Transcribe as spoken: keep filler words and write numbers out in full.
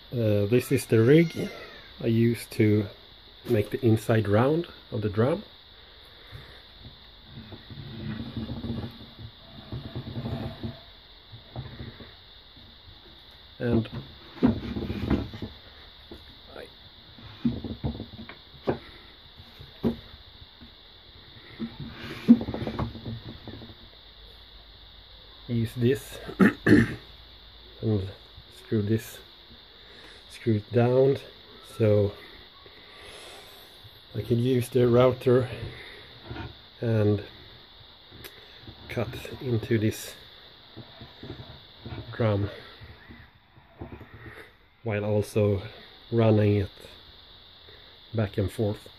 Uh, this is the rig I use to make the inside round of the drum. And I use this and screw this screw it down so I can use the router and cut into this drum while also running it back and forth.